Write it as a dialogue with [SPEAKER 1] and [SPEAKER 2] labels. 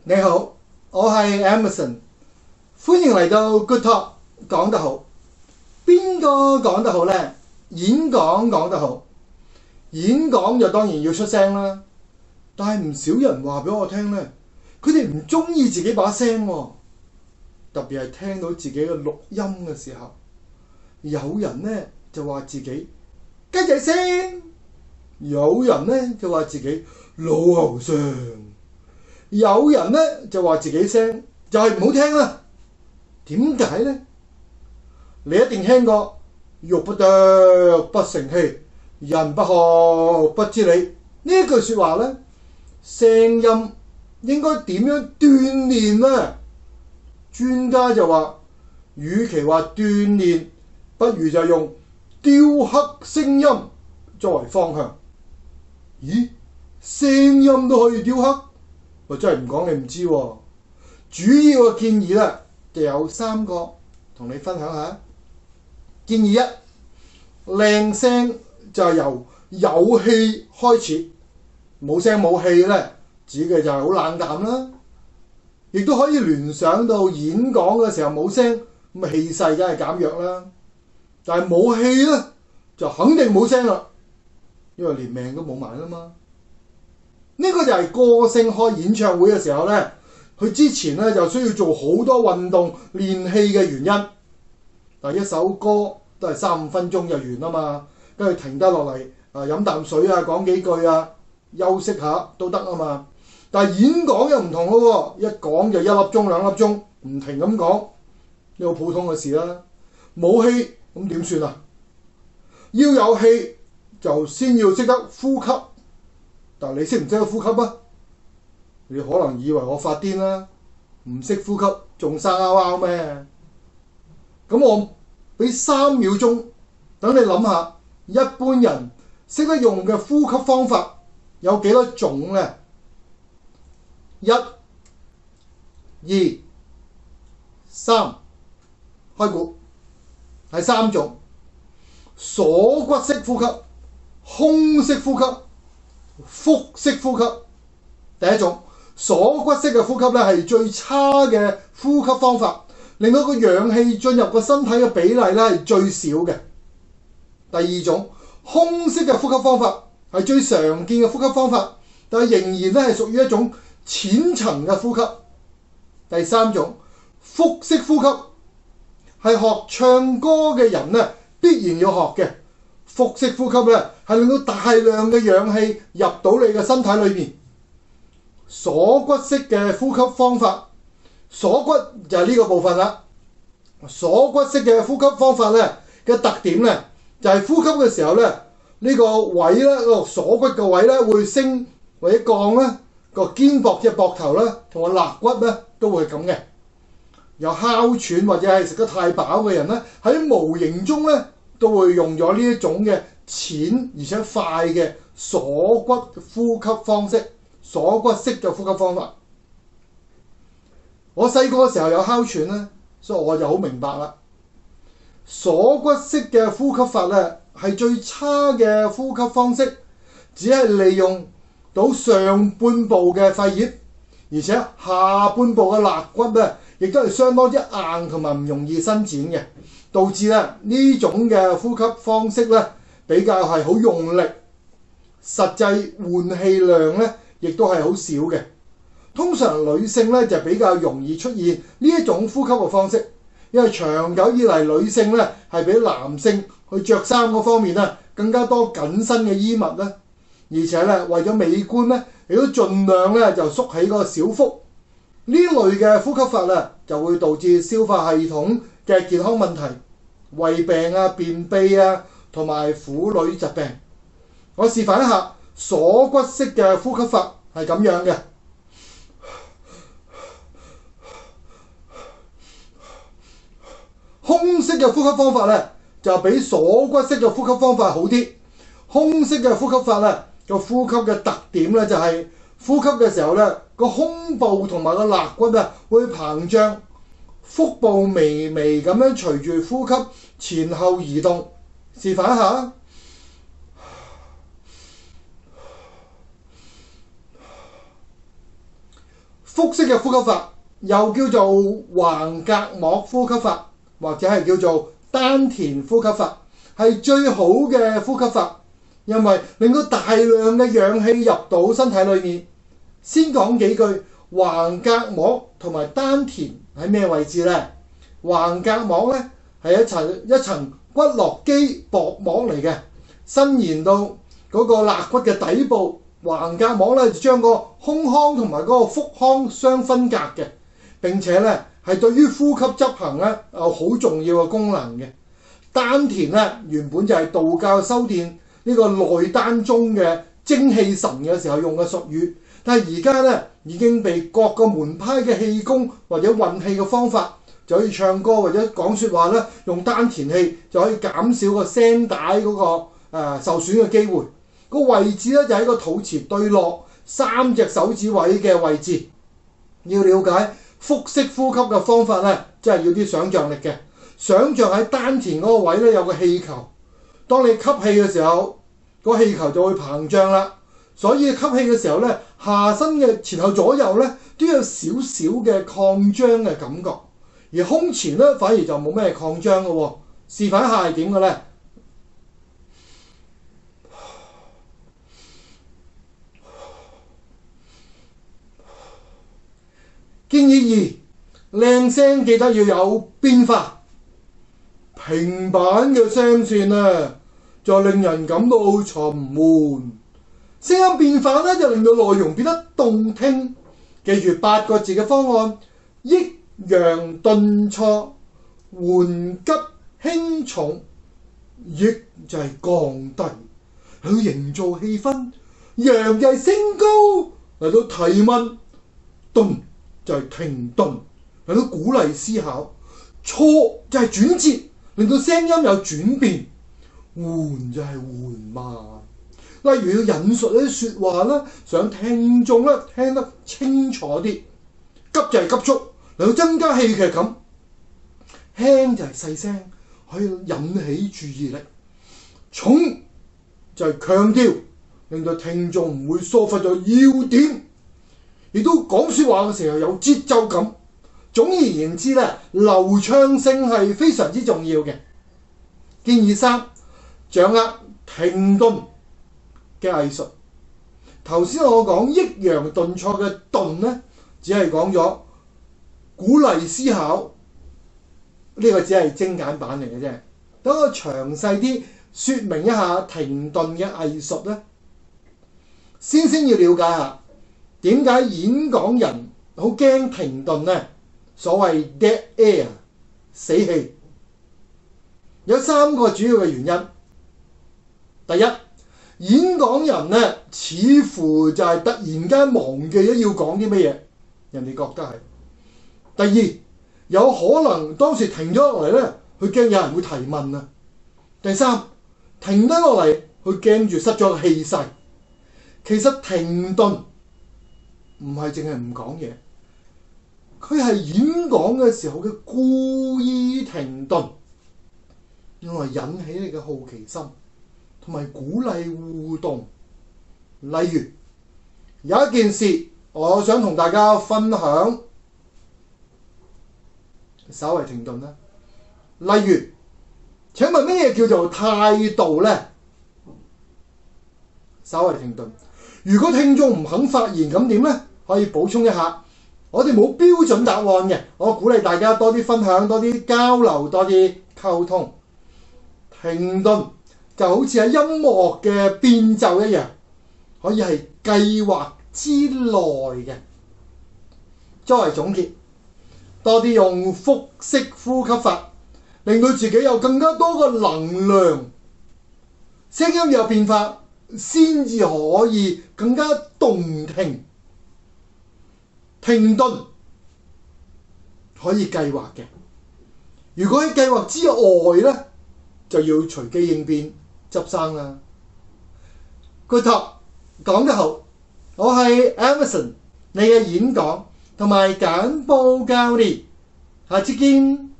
[SPEAKER 1] 你好，我係 Emerson，歡迎嚟到 Good Talk 講得好。邊個講得好呢？演講講得好，演講就當然要出聲啦。但係唔少人話俾我聽呢，佢哋唔中意自己把聲喎，特別係聽到自己嘅錄音嘅時候，有人呢就話自己雞仔聲，有人呢就話自己老喉聲。有人呢就話自己聲就係唔好聽啦。點解呢？你一定聽過肉不啄不成器，人不學不知理呢一句説話呢。聲音應該點樣鍛鍊呢？專家就話，與其話鍛鍊，不如就用雕刻聲音作為方向。咦？聲音都可以雕刻？我真係唔講你唔知喎。主要嘅建議咧就有3個，同你分享下。建議1，靚聲就係由有氣開始，冇聲冇氣咧，指嘅就係好冷淡啦。亦都可以聯想到演講嘅時候冇聲，咁氣勢梗係減弱啦。但係冇氣咧，就肯定冇聲啦，因為連命都冇埋啦嘛。呢個就係歌星開演唱會嘅時候呢，佢之前呢就需要做好多運動練氣嘅原因。但一首歌都係3-5分鐘就完啦嘛，跟住停低落嚟飲啖水啊，講幾句啊，休息下都得啊嘛。但係演講又唔同咯喎，一講就1粒鐘2粒鐘，唔停咁講，呢個普通嘅事啦。冇氣咁點算啊？要有氣就先要識得呼吸。但係你識唔識得呼吸啊？你可能以為我發癲啦，唔識呼吸仲生拗拗咩？咁我俾3秒鐘，等你諗下，一般人識得用嘅呼吸方法有幾多種呢？1、2、3，開估，係3種：鎖骨式呼吸、胸式呼吸、腹式呼吸。第一種鎖骨式嘅呼吸咧，係最差嘅呼吸方法，令到個氧氣進入個身體嘅比例咧係最少嘅。第二種胸式嘅呼吸方法係最常見嘅呼吸方法，但係仍然咧係屬於一種淺層嘅呼吸。第三種腹式呼吸係學唱歌嘅人咧必然要學嘅。腹式呼吸咧係令到大量嘅氧氣入到你嘅身體裏面。鎖骨式嘅呼吸方法，鎖骨就係呢個部分啦。鎖骨式嘅呼吸方法咧嘅特點咧就係呼吸嘅時候咧，呢個位咧，個鎖骨嘅位咧會升或者降咧，個肩膊即係膊頭咧同個肋骨咧都會咁嘅。有哮喘或者係食得太飽嘅人咧，喺無形中咧都會用咗呢一種嘅淺而且快嘅鎖骨呼吸方式。鎖骨式嘅呼吸方法，我細個嘅時候有哮喘咧，所以我就好明白啦。鎖骨式嘅呼吸法咧係最差嘅呼吸方式，只係利用到上半部嘅肺葉，而且下半部嘅肋骨咧亦都係相當之硬同埋唔容易伸展嘅，導致咧呢種嘅呼吸方式咧比較係好用力，實際換氣量咧亦都係好少嘅。通常女性咧就比較容易出現呢一種呼吸嘅方式，因為長久以嚟女性咧係比男性去着衫嗰方面咧更加多緊身嘅衣物咧，而且咧為咗美觀咧，亦都盡量咧就縮起個小腹。呢類嘅呼吸法咧就會導致消化系統嘅健康問題、胃病啊、便秘啊同埋婦女疾病。我示範一下。鎖骨式嘅呼吸法係咁樣嘅，胸式嘅呼吸方法咧就比鎖骨式嘅呼吸方法好啲。胸式嘅呼吸法咧個呼吸嘅特點咧就係呼吸嘅時候咧個胸部同埋個肋骨啊會膨脹，腹部微微咁樣隨住呼吸前後移動。示範一下。 腹式嘅呼吸法又叫做橫膈膜呼吸法，或者係叫做丹田呼吸法，係最好嘅呼吸法，因為令到大量嘅氧氣入到身體裏面。先講幾句橫膈膜同埋丹田喺咩位置呢？橫膈膜咧係一層骨骼肌薄膜嚟嘅，伸延到嗰個肋骨嘅底部。橫膈膜咧就將個胸腔同埋嗰個腹腔相分隔嘅，並且咧係對於呼吸執行咧有好重要嘅功能嘅。丹田咧原本就係道教修煉呢個內丹宗嘅精氣神嘅時候用嘅術語，但係而家咧已經被各個門派嘅氣功或者運氣嘅方法，就可以唱歌或者講説話咧，用丹田氣就可以減少個聲帶嗰個受損嘅機會。個位置咧就喺個肚臍對落3隻手指位嘅位置。要了解腹式呼吸嘅方法咧，真係要啲想像力嘅。想像喺丹田嗰個位咧有個氣球，當你吸氣嘅時候，個氣球就會膨脹啦。所以吸氣嘅時候咧，下身嘅前後左右咧都有少少嘅擴張嘅感覺，而胸前咧反而就冇咩擴張嘅喎。示範一下係點嘅咧？建議2，靚聲記得要有變化。平板嘅聲線咧就令人感到沉悶，聲音變化咧就令到內容變得動聽。記住8個字嘅方案：抑揚頓挫，緩急輕重。抑就係降低，去營造氣氛；揚就係升高，嚟到提問；頓就係停頓，嚟到鼓勵思考；挫就係轉折，令到聲音有轉變；緩就係緩慢。例如要引述一啲説話啦，想聽眾咧聽得清楚啲；急就係急速，嚟到增加戲劇感；輕就係細聲，可以引起注意力；重就係強調，令到聽眾唔會疏忽咗要點。亦都講説話嘅時候有節奏感。總而言之咧，流暢性係非常之重要嘅。建議3，掌握停頓嘅藝術。頭先我講抑揚頓挫嘅頓咧，只係講咗鼓勵思考，呢個只係精簡版嚟嘅啫。等我詳細啲説明一下停頓嘅藝術咧。先要了解下點解演講人好驚停頓呢？所謂 dead air 死氣，有3個主要嘅原因。第一，演講人咧似乎就係突然間忘記咗要講啲乜嘢，人哋覺得係。第二，有可能當時停咗落嚟咧，佢驚有人會提問啊。第三，停低落嚟，佢驚住失咗個氣勢。其實停頓唔係淨係唔講嘢，佢係演講嘅時候嘅故意停頓，用嚟引起你嘅好奇心，同埋鼓勵互動。例如有一件事，我想同大家分享，稍為停頓啦。例如，請問乜嘢叫做態度呢？稍為停頓。如果聽眾唔肯發言，咁點呢？可以補充一下。我哋冇標準答案嘅，我鼓勵大家多啲分享，多啲交流，多啲溝通。停頓就好似係音樂嘅變奏一樣，可以係計劃之內嘅。作為總結，多啲用腹式呼吸法，令到自己有更加多嘅能量，聲音有變化，先至可以更加動聽。停頓可以計劃嘅，如果喺計劃之外咧，就要隨機應變執生啦。Good talk，講得好，我係 Emerson， 你嘅演講同埋簡報教練，下次見。